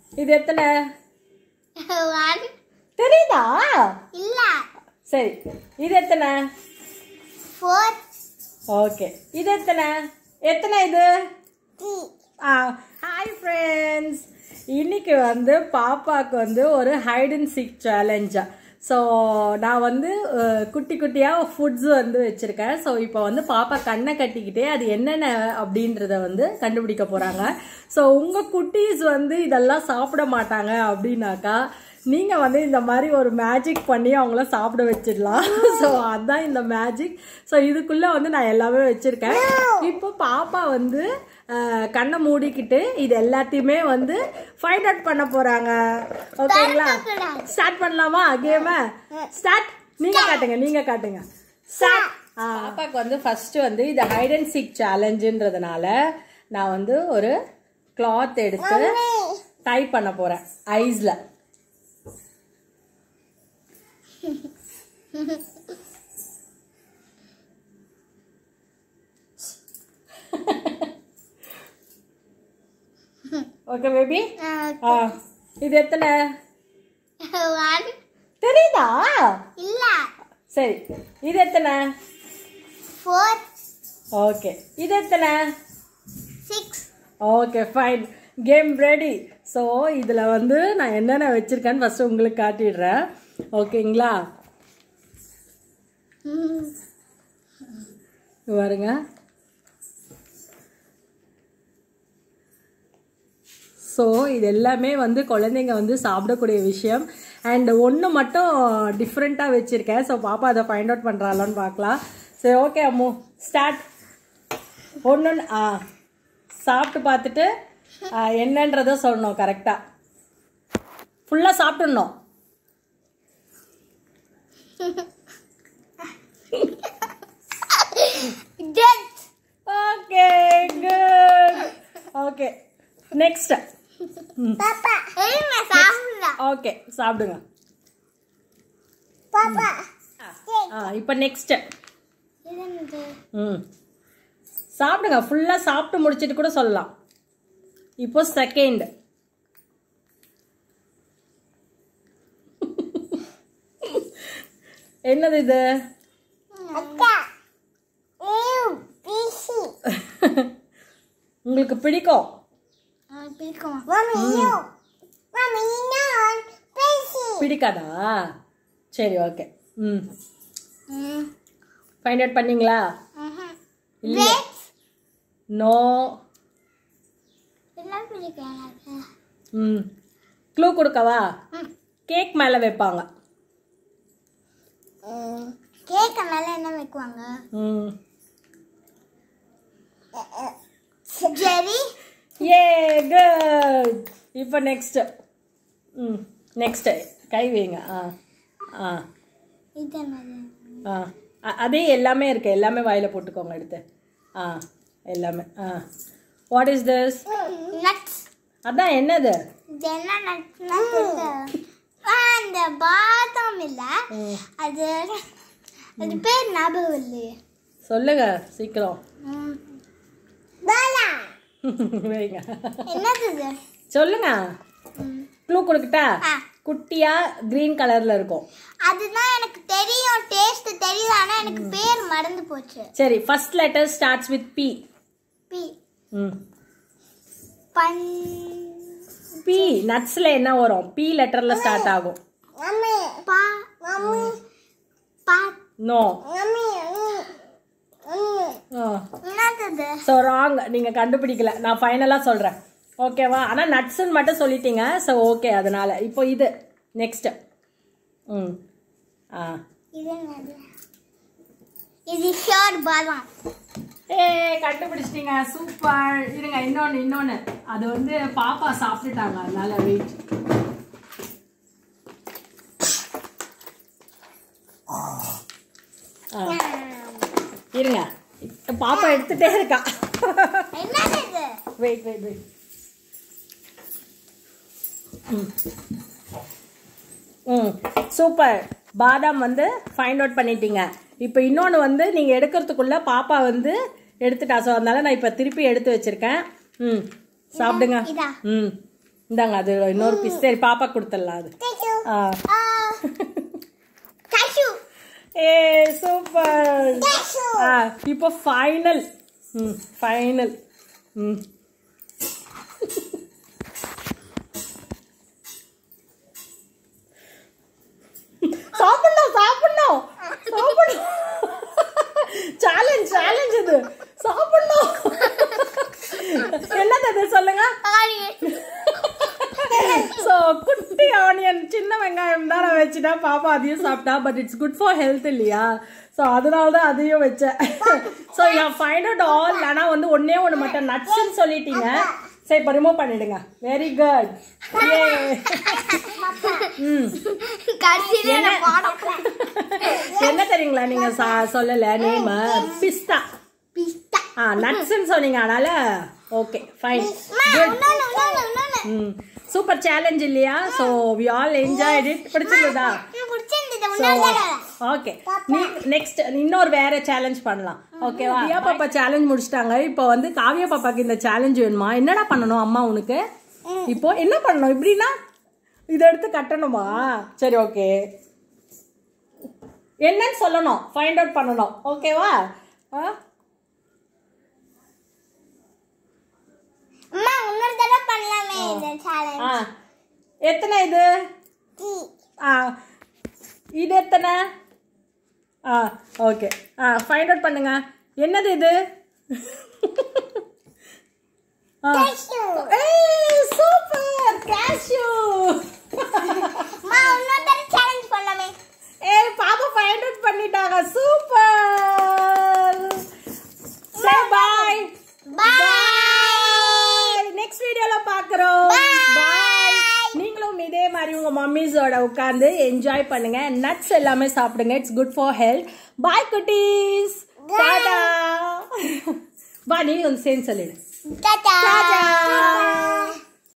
இது எத்தனை தெரியுதா இல்ல சரி இது எத்தனை 4 ஓகே இது எத்தனை எத்தனை இது ஹாய் ஃப்ரெண்ட்ஸ் இன்னைக்கு வந்து பாப்பாவுக்கு வந்து ஒரு ஹைட் அண்ட் சீக் சேலஞ்சா ஸோ நான் வந்து குட்டி குட்டியாக ஃபுட்ஸ் வந்து வச்சுருக்கேன் ஸோ இப்போ வந்து பாப்பா கண்ணை கட்டிக்கிட்டே அது என்னென்ன அப்படின்றத வந்து கண்டுபிடிக்க போகிறாங்க ஸோ உங்கள் குட்டீஸ் வந்து இதெல்லாம் சாப்பிட மாட்டாங்க அப்படின்னாக்கா நீங்கள் வந்து இந்த மாதிரி ஒரு மேஜிக் பண்ணி அவங்கள சாப்பிட வச்சிடலாம் ஸோ அதுதான் இந்த மேஜிக் ஸோ இதுக்குள்ளே வந்து நான் எல்லாமே வச்சுருக்கேன் இப்போ பாப்பா வந்து கண்ணை மூடிக்கிட்டு இது எல்லாத்தையுமே வந்து ஃபைண்ட் அவுட் பண்ண போகிறாங்க ஓகேங்களா ஸ்டார்ட் பண்ணலாமா கேமை ஸ்டார்ட் நீங்கள் காட்டுங்க ஸ்டார்ட் பாப்பாவுக்கு வந்து ஃபர்ஸ்ட் வந்து இது ஹைட் அண்ட் சீக் சேலஞ்சுன்றதுனால நான் வந்து ஒரு கிளாத் எடுத்து டை பண்ண போகிறேன் ஐஸில் ஓகே பேபி இது எத்தனை தெரியுதா இல்ல சரி இது எத்தனை 4 ஓகே இது எத்தனை 6 okay fine game ready so இதில் வந்து நான் என்னென்ன வச்சுருக்கேன்னு ஃபஸ்ட்டு உங்களுக்கு காட்டிடுறேன் ஓகேங்களா பாருங்க ஸோ இது எல்லாமே வந்து குழந்தைங்க வந்து சாப்பிடக்கூடிய விஷயம் அண்ட் ஒன்று மட்டும் டிஃப்ரெண்ட்டாக வச்சுருக்கேன் ஸோ பாப்பா அதை ஃபைண்ட் அவுட் பண்ணுறாளான்னு பார்க்கலாம் சரி ஓகே அம்மு ஸ்டார்ட் ஒன்று சாப்பிட்டு பார்த்துட்டு என்னன்றதை சொல்லணும் கரெக்டாக ஃபுல்லாக சாப்பிட்டுடணும் ஓகே குட் ஓகே நெக்ஸ்ட் பாப்பா ஏங்க சாப்பிடுங்க ஓகே சாப்பிடுங்க பாப்பா இப்போ நெக்ஸ்ட் என்னது சாப்பிடுங்க ஃபுல்லாக சாப்பிட்டு முடிச்சிட்டு கூட சொல்லலாம் இப்போ செகண்ட் என்னது இது அக்கா பீசி உங்களுக்கு பிடிக்கும் பிடிக்கும் மாமி நான் பீசி பிடிக்காதா சரி ஓகே ஃபைண்ட் அவுட் பண்ணீங்களா இல்ல நோ எல்லாம் பிடிக்கும் க்ளூ கொடுக்கவா கேக் மேலே வைப்பாங்க கேக் மேல என்ன வைக்குவாங்க ஜெரி ஏ குட் இப்போ நெக்ஸ்ட் நெக்ஸ்ட் கை வைங்க இது என்னது அதே எல்லாமே இருக்கு எல்லாமே வாயில போட்டுக்கோங்க எடுத்து எல்லாமே வாட் இஸ் திஸ் நட்ஸ் அதான் என்னது இது என்ன நட்ஸ்னா அந்த பாதாம் இல்ல அது அது பேர் ஞாபகம் இல்லையே சொல்லுங்க சீக்கிரம் பாதாம் வைங்க என்னது இது சொல்லுங்க க்ளூ கொடுக்கட்டா குட்டியா கிரீன் கலர்ல இருக்கும் அதுதான் எனக்கு தெரியும் டேஸ்ட் தெரியும் ஆனா எனக்கு பேர் மறந்து போச்சு சரி first letter starts with B B B நட்ஸ்ல என்ன வரும் பி லெட்டர்ல ஸ்டார்ட் ஆகும் மம்மி பா மம்மி பா நோ மம்மி என்னது ஸோ ராங் நீங்க கண்டுபிடிக்கல நான் ஃபைனலா சொல்றேன் ஓகேவா ஆனா நட்ஸ்ன்னு மட்டும் சொல்லிட்டீங்க ஸோ ஓகே அதனால இப்போ இது நெக்ஸ்ட் இது என்னது இது ஷோர் பாதாம் கண்டுபிடிச்சிட்டீங்க சூப்பர் இருங்க இன்னொன்னு அது வந்து பாப்பா சாப்பிட்டுட்டாங்க அதனால வெயிட் இருங்க பாப்பா எடுத்துட்டே இருக்கா என்னது இது வெயிட் சூப்பர் பாதாம் வந்து ஃபைண்ட் அவுட் பண்ணிட்டீங்க இப்போ இன்னொன்று வந்து நீங்கள் எடுக்கிறதுக்குள்ள பாப்பா வந்து எடுத்துட்டா ஸோ அதனால நான் இப்போ திருப்பி எடுத்து வச்சிருக்கேன் சாப்பிடுங்க இந்தாங்க அது இன்னொரு பீஸ் சரி பாப்பா கொடுத்துடலாம் அது ஏ சூப்பர் இப்போ ஃபைனல் ஃபைனல் சாப்பிடணும் சாப்பிடணும் சாப்பிடணும் சேலஞ்ச் சேலஞ்ச் இது சாப்பிடணும் என்னது அது சொல்லுங்க ஸோ குட்டி ஆனியன் சின்ன வெங்காயம் தான் நான் வச்சுட்டா பாப்பா அதையும் சாப்பிட்டா but it's good for health இல்லையா ஸோ அதனால தான் அதையும் வச்சேன் ஸோ நான் ஃபைண்ட் அவுட் ஆல் ஆனால் வந்து ஒன்னே ஒன்று மட்டும் நட்ஸ்ன்னு சொல்லிட்டீங்க சரி இப்போ ரிமூவ் பண்ணிடுங்க வெரி குட் என்ன தெரியுங்களா நீங்க சொல்லல நேம் பிஸ்தா நட்ஸ்ன்னு சொன்னீங்க அதனால ஓகே ஃபைன் சூப்பர் சேலஞ்ச் இல்லையா so we all enjoyed it பிடிச்சிருந்ததா ஓகே நீ நெக்ஸ்ட் இன்னொரு வேற சேலஞ்ச் பண்ணலாம் ஓகேவா தியா பாப்பா சேலஞ்ச் முடிச்சிட்டாங்க இப்போ வந்து காவியா பாப்பாக்கு இந்த சேலஞ்ச் வேணுமா என்னடா பண்ணணும் அம்மா உனக்கு இப்போ என்ன பண்ணணும் இப்படின்னா இதை எடுத்து கட்டணுமா சரி ஓகே என்னன்னு சொல்லணும் ஃபைண்ட் அவுட் பண்ணணும் ஓகேவா எத்தனை இது இது எத்தனை ஓகே ஃபைண்ட் அவுட் பண்ணுங்க என்னது இது சூப்பர் கேஷ்யூ பாப்பா ஃபைண்ட் அவுட் பண்ணிட்டாங்க super say bye bye next வீடியோல பார்க்கறோம் பாய் நீங்களும் இதே மாதிரி உங்க மம்மிஸோட உட்கார்ந்து என்ஜாய் பண்ணுங்க நட்ஸ் எல்லாமே சாப்பிடுங்க it's good for health bye குட்டீஸ் டாடா பா நீ வந்து சேர்ந்து சொல்லிடு டாடா